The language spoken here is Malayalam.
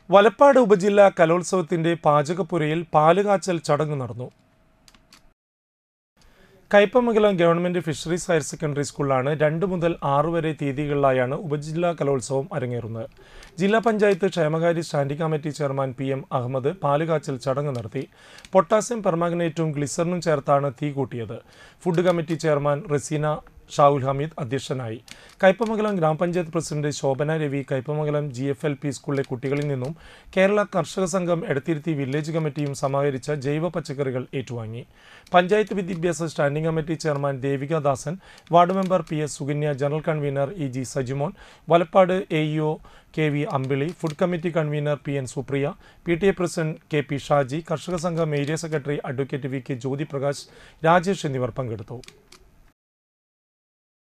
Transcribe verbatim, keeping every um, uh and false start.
വലപ്പാട് ഉപജില്ലാ കലോത്സവത്തിന്റെ പാചകപ്പുരയിൽ പാലുകാച്ചൽ ചടങ്ങ് നടന്നു. Kaipamangalam government fisheries higher secondary സ്കൂളിലാണ് രണ്ട് മുതൽ ആറ് വരെ തീയതികളിലായാണ് ഉപജില്ലാ കലോത്സവം അരങ്ങേറുന്നത്. ജില്ലാ പഞ്ചായത്ത് ക്ഷേമകാര്യ standing committee chairman P M Ahammed പാലുകാച്ചൽ ചടങ്ങ് നടത്തി. പൊട്ടാസ്യം പെർമാംഗനേറ്റും ഗ്ലിസറിനും ചേർത്താണ് തീ കൂട്ടിയത്. Food committee chairman Raseena Shavul Hameed അധ്യക്ഷനായി. കയ്പമംഗലം ഗ്രാമപഞ്ചായത്ത് president Shobhana Ravi Kaipamangalam G F L P സ്കൂളിലെ കുട്ടികളിൽ നിന്നും കേരള കർഷക സംഘം എടത്തിരുത്തി വില്ലേജ് കമ്മിറ്റിയും സമാഹരിച്ച ജൈവ പച്ചക്കറികൾ ഏറ്റുവാങ്ങി. പഞ്ചായത്ത് വിദ്യാഭ്യാസ standing committee chairman Devika Dasan, ward member P S Sukanya, general convener E G Sajimon, Valappad A E O K V Ambili, food committee convener P N Supriya, P T A president K P Shaji, കർഷക സംഘം area secretary advocate V K Jyothi Prakash, Rajesh എന്നിവർ പങ്കെടുത്തു.